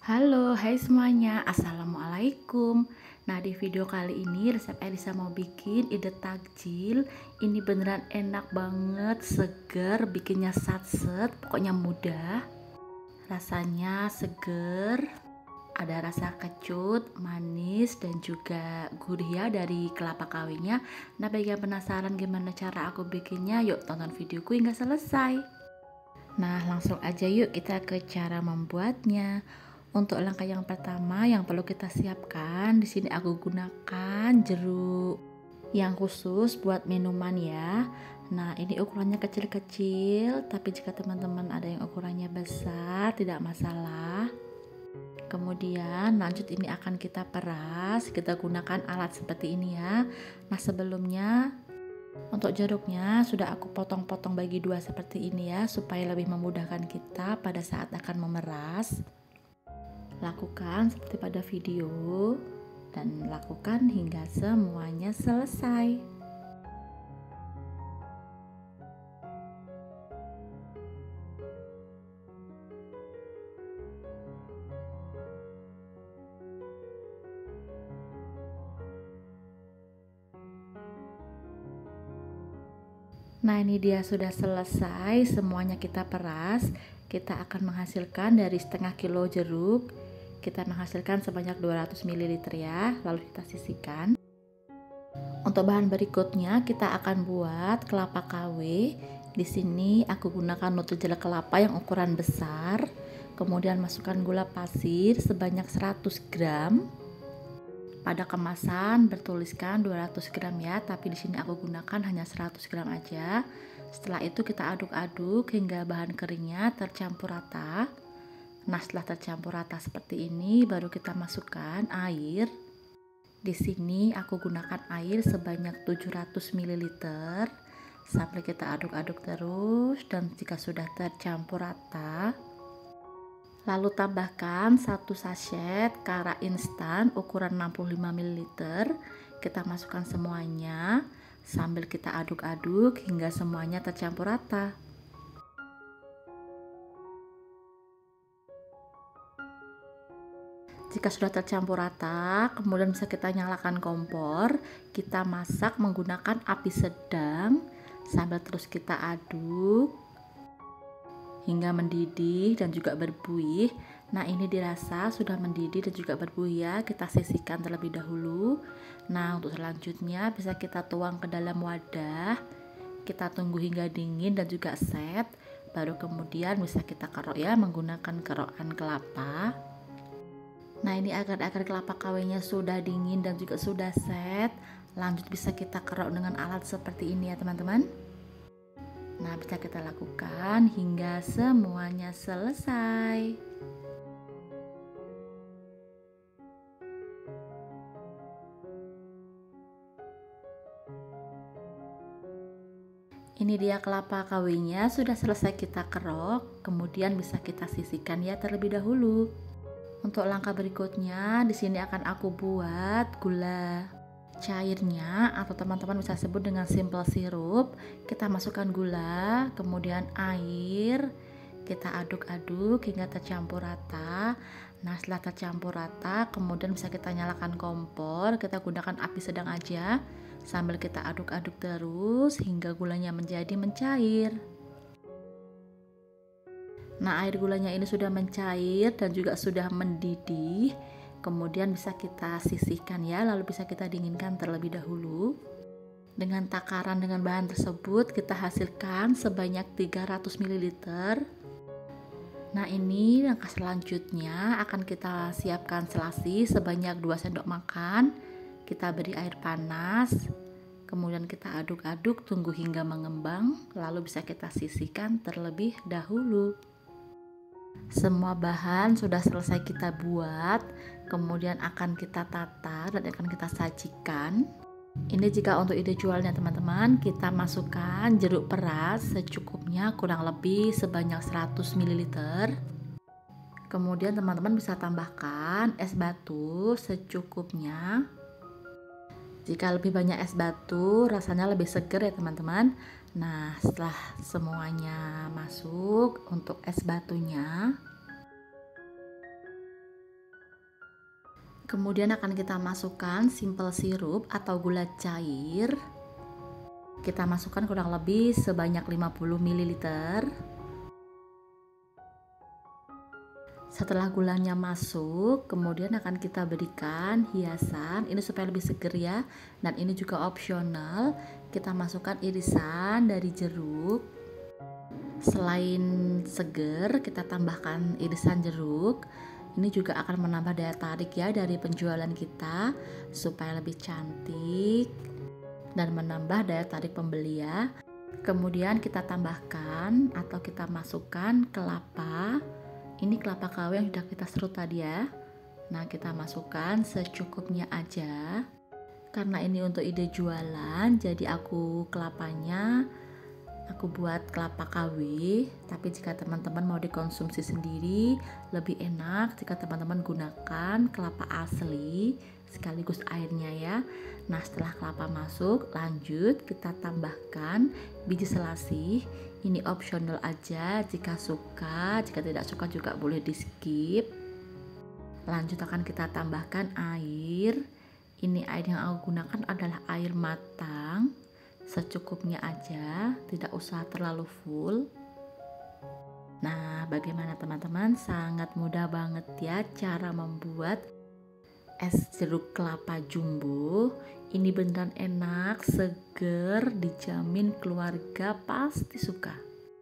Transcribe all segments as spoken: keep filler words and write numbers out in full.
Halo, hai semuanya, assalamualaikum. Nah, di video kali ini resep Elisa mau bikin ide takjil. Ini beneran enak banget, seger, bikinnya satset, pokoknya mudah. Rasanya seger, ada rasa kecut, manis, dan juga gurih ya dari kelapa kawinnya. Nah, bagi yang penasaran gimana cara aku bikinnya, yuk tonton videoku hingga selesai. Nah, langsung aja yuk kita ke cara membuatnya. Untuk langkah yang pertama yang perlu kita siapkan, di sini aku gunakan jeruk yang khusus buat minuman ya. Nah, ini ukurannya kecil-kecil, tapi jika teman-teman ada yang ukurannya besar tidak masalah. Kemudian lanjut ini akan kita peras, kita gunakan alat seperti ini ya. Nah, sebelumnya untuk jeruknya sudah aku potong-potong bagi dua seperti ini ya, supaya lebih memudahkan kita pada saat akan memeras. Lakukan seperti pada video dan lakukan hingga semuanya selesai. Nah, ini dia sudah selesai, semuanya kita peras. Kita akan menghasilkan dari setengah kilo jeruk, kita menghasilkan sebanyak dua ratus mililiter ya, lalu kita sisihkan. Untuk bahan berikutnya kita akan buat kelapa K W. Di sini aku gunakan Nutrijela kelapa yang ukuran besar. Kemudian masukkan gula pasir sebanyak seratus gram. Pada kemasan bertuliskan dua ratus gram ya, tapi di sini aku gunakan hanya seratus gram aja. Setelah itu kita aduk-aduk hingga bahan keringnya tercampur rata. Nah, setelah tercampur rata seperti ini, baru kita masukkan air. Di sini aku gunakan air sebanyak tujuh ratus mililiter. Sampai kita aduk-aduk terus, dan jika sudah tercampur rata, lalu tambahkan satu sachet kara instan ukuran enam puluh lima mililiter. Kita masukkan semuanya sambil kita aduk-aduk hingga semuanya tercampur rata. Jika sudah tercampur rata, kemudian bisa kita nyalakan kompor. Kita masak menggunakan api sedang sambil terus kita aduk hingga mendidih dan juga berbuih. Nah, ini dirasa sudah mendidih dan juga berbuih ya, kita sisihkan terlebih dahulu. Nah, untuk selanjutnya bisa kita tuang ke dalam wadah. Kita tunggu hingga dingin dan juga set. Baru kemudian bisa kita kerok ya menggunakan kerokan kelapa. Nah, ini agar-agar kelapa K W-nya sudah dingin dan juga sudah set. Lanjut bisa kita kerok dengan alat seperti ini ya teman-teman. Nah, bisa kita lakukan hingga semuanya selesai. Ini dia kelapa K W-nya sudah selesai kita kerok, kemudian bisa kita sisihkan ya terlebih dahulu. Untuk langkah berikutnya, di sini akan aku buat gula cairnya atau teman-teman bisa sebut dengan simple sirup. Kita masukkan gula, kemudian air, kita aduk-aduk hingga tercampur rata. Nah, setelah tercampur rata, kemudian bisa kita nyalakan kompor. Kita gunakan api sedang aja sambil kita aduk-aduk terus hingga gulanya menjadi mencair. Nah, air gulanya ini sudah mencair dan juga sudah mendidih. Kemudian bisa kita sisihkan ya, lalu bisa kita dinginkan terlebih dahulu. Dengan takaran dengan bahan tersebut kita hasilkan sebanyak tiga ratus mililiter. Nah, ini langkah selanjutnya akan kita siapkan selasi sebanyak dua sendok makan. Kita beri air panas. Kemudian kita aduk-aduk tunggu hingga mengembang, lalu bisa kita sisihkan terlebih dahulu. Semua bahan sudah selesai kita buat, kemudian akan kita tata dan akan kita sajikan. Ini jika untuk ide jualnya teman-teman, kita masukkan jeruk peras secukupnya kurang lebih sebanyak seratus mililiter. Kemudian teman-teman bisa tambahkan es batu secukupnya. Jika lebih banyak es batu, rasanya lebih seger ya teman-teman. Nah, setelah semuanya masuk untuk es batunya, Kemudian akan kita masukkan simple sirup atau gula cair. Kita masukkan kurang lebih sebanyak lima puluh mililiter. Setelah gulanya masuk, kemudian akan kita berikan hiasan. Ini supaya lebih seger ya. Dan ini juga opsional. Kita masukkan irisan dari jeruk. Selain seger, kita tambahkan irisan jeruk. Ini juga akan menambah daya tarik ya dari penjualan kita supaya lebih cantik dan menambah daya tarik pembeli ya. Kemudian kita tambahkan atau kita masukkan kelapa. Ini kelapa K W yang sudah kita serut tadi ya. Nah, kita masukkan secukupnya aja. Karena ini untuk ide jualan, jadi aku kelapanya aku buat kelapa K W, tapi jika teman-teman mau dikonsumsi sendiri lebih enak jika teman-teman gunakan kelapa asli sekaligus airnya ya. Nah, setelah kelapa masuk, lanjut kita tambahkan biji selasih. Ini opsional aja, jika suka, jika tidak suka juga boleh di skip. Lanjut akan kita tambahkan air. Ini air yang aku gunakan adalah air matang. Secukupnya aja, tidak usah terlalu full. Nah, bagaimana teman-teman? Sangat mudah banget ya cara membuat es jeruk kelapa jumbo. Ini beneran enak, seger, dijamin keluarga pasti suka.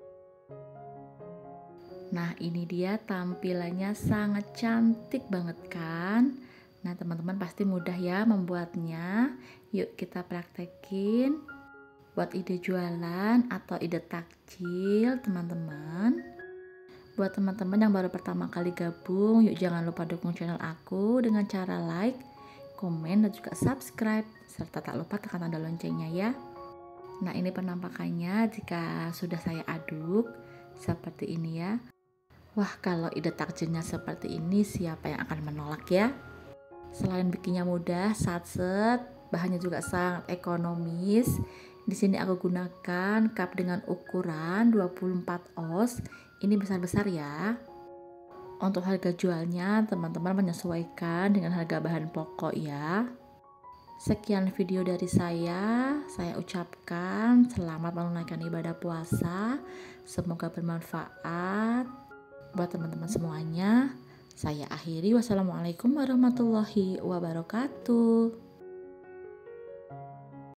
Nah, ini dia tampilannya, sangat cantik banget kan? Nah, teman-teman pasti mudah ya membuatnya. Yuk kita praktekin. Buat ide jualan atau ide takjil teman-teman. Buat teman-teman yang baru pertama kali gabung, yuk jangan lupa dukung channel aku dengan cara like, komen, dan juga subscribe, serta tak lupa tekan tanda loncengnya ya. Nah, ini penampakannya jika sudah saya aduk seperti ini ya. Wah, kalau ide takjilnya seperti ini, siapa yang akan menolak ya? Selain bikinnya mudah, satset, bahannya juga sangat ekonomis. Di sini aku gunakan cup dengan ukuran dua puluh empat oz. Ini besar-besar ya. Untuk harga jualnya teman-teman menyesuaikan dengan harga bahan pokok ya. Sekian video dari saya. Saya ucapkan selamat menunaikan ibadah puasa. Semoga bermanfaat buat teman-teman semuanya. Saya akhiri, wassalamualaikum warahmatullahi wabarakatuh.